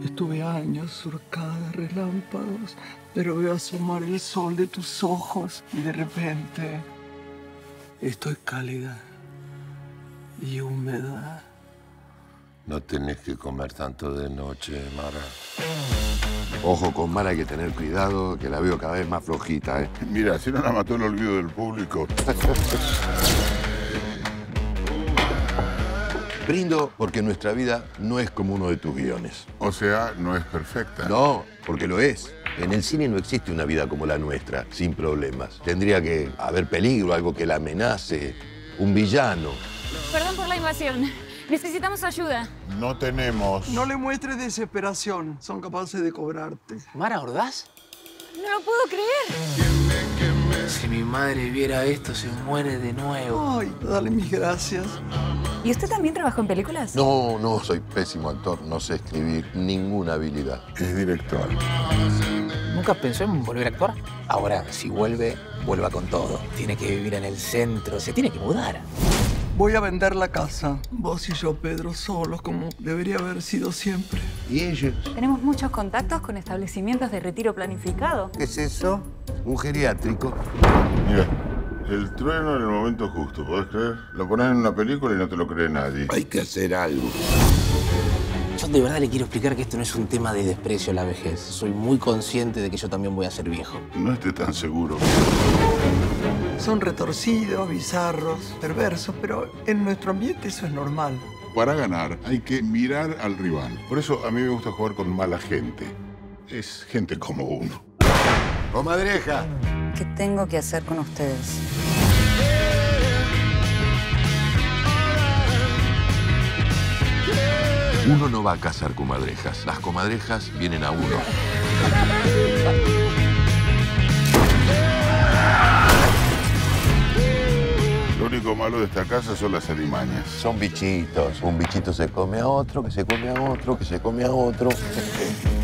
Estuve años surcada de relámpagos, pero veo asomar el sol de tus ojos y de repente estoy cálida y húmeda. No tenés que comer tanto de noche, Mara. Ojo, con Mara hay que tener cuidado, que la veo cada vez más flojita, ¿eh? Mira, si no la mató el olvido del público. Brindo porque nuestra vida no es como uno de tus guiones. O sea, no es perfecta. No, porque lo es. En el cine no existe una vida como la nuestra, sin problemas. Tendría que haber peligro, algo que la amenace, un villano. Perdón por la invasión. Necesitamos ayuda. No tenemos. No le muestres desesperación. Son capaces de cobrarte. ¿Mara Ordaz? No lo puedo creer. Si mi madre viera esto, se muere de nuevo. Ay, dale mis gracias. ¿Y usted también trabajó en películas? No, soy pésimo actor. No sé escribir ninguna habilidad. Es director. ¿Nunca pensó en volver a actuar? Ahora, si vuelve, vuelva con todo. Tiene que vivir en el centro, se tiene que mudar. Voy a vender la casa. Vos y yo, Pedro, solos, como debería haber sido siempre. ¿Y ellos? Tenemos muchos contactos con establecimientos de retiro planificado. ¿Qué es eso? Un geriátrico. Mira, el trueno en el momento justo, ¿podés creer? Lo pones en una película y no te lo cree nadie. Hay que hacer algo. Yo de verdad le quiero explicar que esto no es un tema de desprecio a la vejez. Soy muy consciente de que yo también voy a ser viejo. No estés tan seguro. Son retorcidos, bizarros, perversos, pero en nuestro ambiente eso es normal. Para ganar hay que mirar al rival. Por eso a mí me gusta jugar con mala gente. Es gente como uno. ¡Comadreja! ¿Qué tengo que hacer con ustedes? Uno no va a cazar comadrejas. Las comadrejas vienen a uno. Lo único malo de esta casa son las alimañas. Son bichitos. Un bichito se come a otro, que se come a otro, que se come a otro.